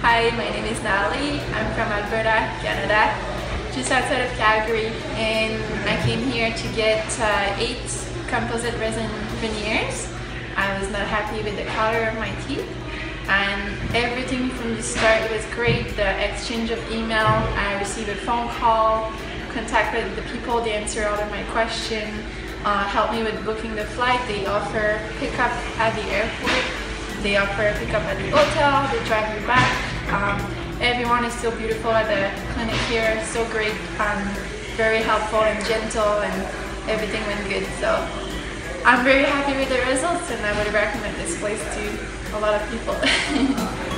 Hi, my name is Natalie. I'm from Alberta, Canada, just outside of Calgary, and I came here to get 8 composite resin veneers. I was not happy with the color of my teeth, and everything from the start was great. The exchange of email, I received a phone call, contact with the people, they answer all of my questions, help me with booking the flight. They offer pickup at the airport, they offer pickup at the hotel, they drive you back. Everyone is so beautiful at the clinic here, so great, very helpful and gentle, and everything went good. So I'm very happy with the results, and I would recommend this place to a lot of people.